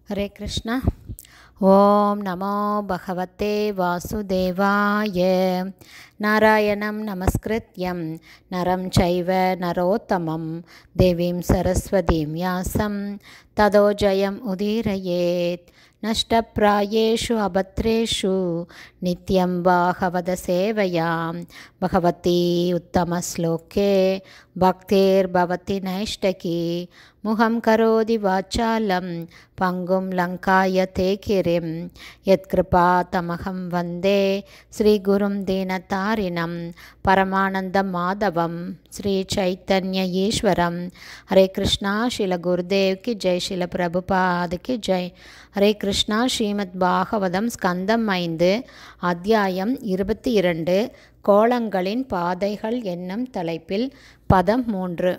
हरे कृष्णा। ओम नमो भगवते वासुदेवाय। नारायणं नमस्कृत्यं नरं चैव नरोत्तमं देवीं सरस्वतीं व्यासं ततो जयम् उदीरयेत्। नष्टप्रायेषु अभद्रेषु नित्यं भागवतसेवयां भगवती उत्तमश्लोके भक्तिर्भवति नैष्टकी। मुखं करोति वाचालं पङ्गुं लङ्कायते गिरिं यत्कृपातमहं वन्दे श्रीगुरुं दीनतारिणं परमानन्दमाधवं श्रीचैतन्य ईश्वरं। हरे कृष्णा। श्रील गुरुदेव की जय। श्रील प्रभुपाद की जय। हरे कृष्णा। श्रीमद् பாகவதம் ஸ்கந்தம் 5 அத்தியாயம் 22 கோலங்களின் பாதைகள் என்னும் தலைப்பில் பதம் 3.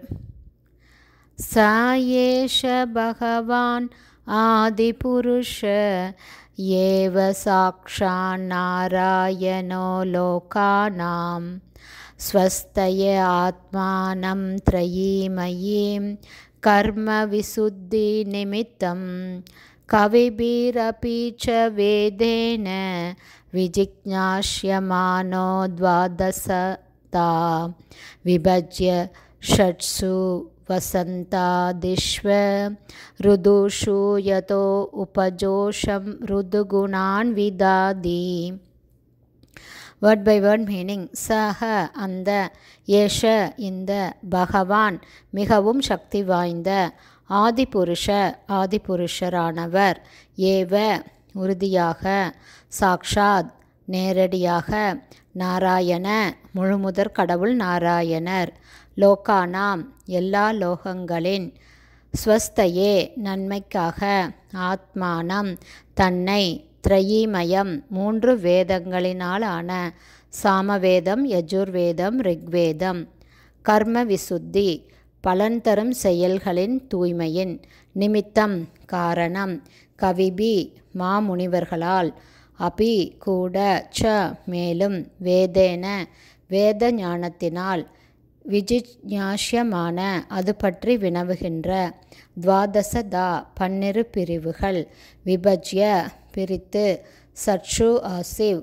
சாயேஷ பகவான் ஆதிபுருஷ ஏவ சாக்ஷான் நாராயணோ லோகானாம் ஸ்வஸ்தய ஆத்மானம் த்ரயீமயீம் கர்ம விசுத்தி நிமித்தம் கவிபிரபி ச வேதேன விஜிக்ஞாஸ்யமானோ த்வாதசதா விபஜ்ய ஷட்சு வசந்தாதிஷ்வ ருதுஷு யதோ உபஜோஷம் ருதுகுணான் விதாதி. Word by word meaning. சஹ அந்த, ஏஷ இந்த, பகவான் மிகவும் சக்தி வாய்ந்த, ஆதிபுருஷ ஆதிபுருஷரானவர், ஏவ உறுதியாக, சாக்ஷாத் நேரடியாக, நாராயண முழுமுதற் கடவுள் நாராயணர், லோகானாம் எல்லா லோகங்களின், ஸ்வஸ்தயே நன்மைக்காக, ஆத்மானம் தன்னை, த்ரயீமயம் மூன்று வேதங்களினாலான, சாமவேதம் யஜுர்வேதம் ரிக்வேதம், கர்ம விசுத்தி பலன் தரும் செயல்களின் தூய்மையின், நிமித்தம் காரணம், கவிபி மாமுனிவர்களால், அபி கூட, ச மேலும், வேதேன வேத ஞானத்தினால், விஜிஞாஸ்யமான அது பற்றி வினவுகின்ற, துவாதசதா 12 பிரிவுகள், விபஜ்ய பிரித்து, சட்சு ஆசிவ்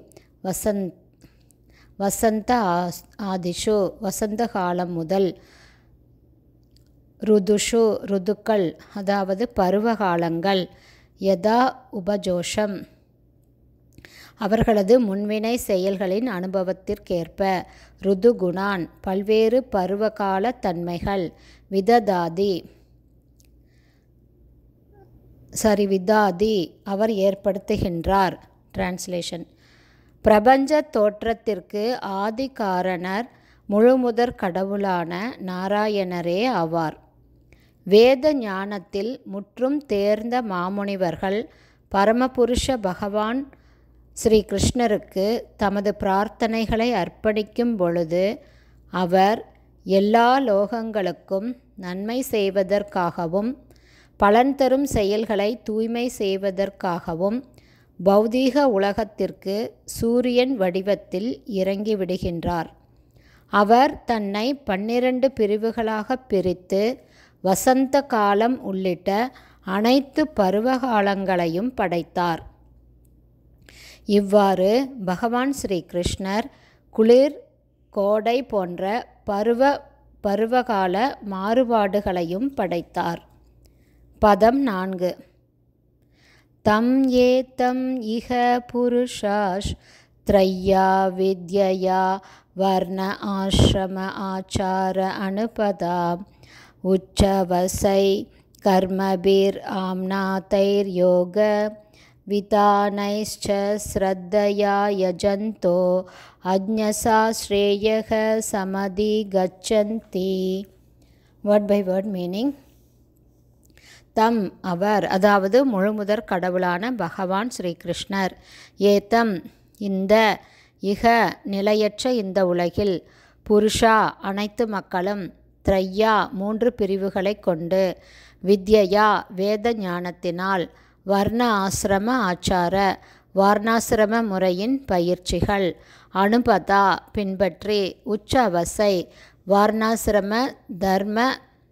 வசந்த ஆதிஷு வசந்த காலம் முதல், ருதுஷு ருதுக்கள் அதாவது பருவகாலங்கள், யதா உபஜோஷம் அவர்களது முன்வினை செயல்களின் அனுபவத்திற்கேற்ப, ருதுகுணான் பல்வேறு பருவகால தன்மைகள், விதாதி அவர் ஏற்படுத்துகின்றார். டிரான்ஸ்லேஷன். பிரபஞ்ச தோற்றத்திற்கு ஆதி காரணர் முழுமுதற் கடவுளான நாராயணரே ஆவார். வேத ஞானத்தில் முற்றும் தேர்ந்த மாமுனிவர்கள் பரமபுருஷ பகவான் ஸ்ரீ கிருஷ்ணருக்கு தமது பிரார்த்தனைகளை அர்ப்பணிக்கும் பொழுது, அவர் எல்லா லோகங்களுக்கும் நன்மை செய்வதற்காகவும், பலன் தரும் செயல்களை தூய்மை செய்வதற்காகவும், பௌதீக உலகத்திற்கு சூரியன் வடிவத்தில் இறங்கிவிடுகின்றார். அவர் தன்னை 12 பிரிவுகளாக பிரித்து, வசந்த காலம் உள்ளிட்ட அனைத்து பருவகாலங்களையும் படைத்தார். இவ்வாறு பகவான் ஸ்ரீ கிருஷ்ணர் குளிர், கோடை போன்ற பருவகால மாறுபாடுகளையும் படைத்தார். பதம் 4. தம் ஏதம் இஹ புருஷாஷ் த்ரையா வித்யயா வர்ண ஆஸ்ரம ஆச்சார அனுபதா உச்சவசை கர்மபிர் ஆம்னாதைர் யோக விதானைஷ்ச ஸ்ரத்தயா யஜந்தோ அஜ்ஞசா ஸ்ரேயக சமதி கச்சந்தி. Word by word meaning. தம் அவர் அதாவது முழுமுதற் கடவுளான பகவான் ஸ்ரீ கிருஷ்ணர், ஏதம் இந்த, இக நிலையற்ற இந்த உலகில், புருஷா அனைத்து மக்களும், த்ரையா 3 பிரிவுகளை கொண்டு, வித்யயா வேத ஞானத்தினால், வர்ண ஆசிரம ஆச்சார வார்ணாசிரம முறையின் பயிற்சிகள், அனுபதா பின்பற்றி, உச்சவசை வார்ணாசிரம தர்ம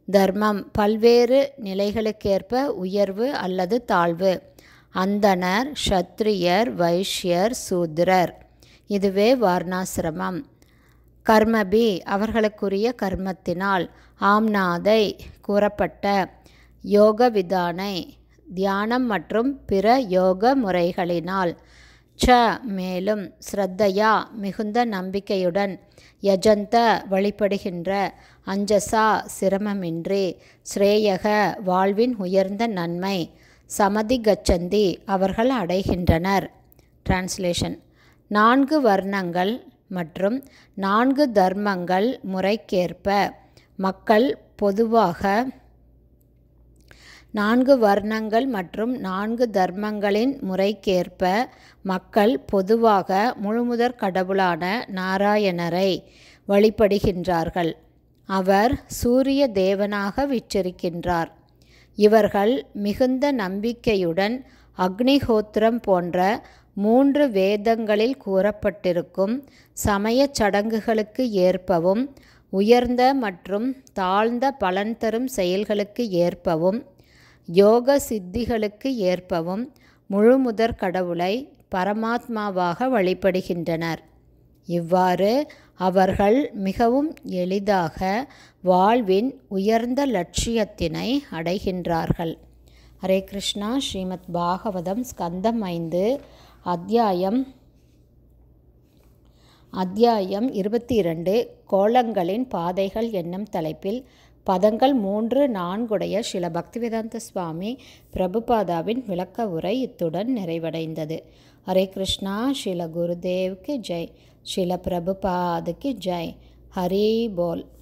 தர்மம் பல்வேறு நிலைகளுக்கேற்ப உயர்வு அல்லது தாழ்வு. அந்தணர், க்ஷத்ரியர், வைஷ்யர், சூத்ரர். இதுவே வர்ணாசிரமம். கர்மபி அவர்களுக்குரிய கர்மத்தினால். ஆம்நாதை கூறப்பட்ட. யோக விதானை தியானம் மற்றும் பிற யோக முறைகளினால். ச மேலும். ஸ்ரத்தையா மிகுந்த நம்பிக்கையுடன். யஜந்த வழிபடுகின்ற. அஞ்சசா சிரமமின்றி. ஸ்ரேயக வாழ்வின் உயர்ந்த நன்மை. சமதி கச்சந்தி அவர்கள் அடைகின்றனர். டிரான்ஸ்லேஷன். 4 வர்ணங்கள் மற்றும் 4 தர்மங்கள் முறைக்கேற்ப மக்கள் பொதுவாக 4 வர்ணங்கள் மற்றும் 4 தர்மங்களின் முறைக்கேற்ப மக்கள் பொதுவாக முழுமுதற் கடவுளான நாராயணரை வழிபடுகின்றார்கள். அவர் சூரிய தேவனாக வீற்றிருக்கின்றார். இவர்கள் மிகுந்த நம்பிக்கையுடன் அக்னிஹோத்திரம் போன்ற 3 வேதங்களில் கூறப்பட்டிருக்கும் சமயச் சடங்குகளுக்கு ஏற்பவும் உயர்ந்த மற்றும் தாழ்ந்த பலன் தரும் செயல்களுக்கு ஏற்பவும் யோக சித்திகளுக்கு ஏற்பவும் முழுமுதற் கடவுளை பரமாத்மாவாக வழிபடுகின்றனர். இவ்வாறு அவர்கள் மிகவும் எளிதாக வாழ்வின் உயர்ந்த லட்சியத்தினை அடைகின்றார்கள். ஹரே கிருஷ்ணா. ஸ்ரீமத் பாகவதம் ஸ்கந்தம் 5 அத்தியாயம் 22 கோலங்களின் பாதைகள் என்னும் தலைப்பில் பதங்கள் 3-4 ஸ்ரீல பக்திவேதாந்த சுவாமி பிரபுபாதாவின் விளக்க உரை இத்துடன் நிறைவடைந்தது. ஹரே கிருஷ்ணா. ஸ்ரீல குருதேவ்க்கு ஜெய். ஸ்ரீல பிரபுபாதுக்கு ஜெய். ஹரி போல்.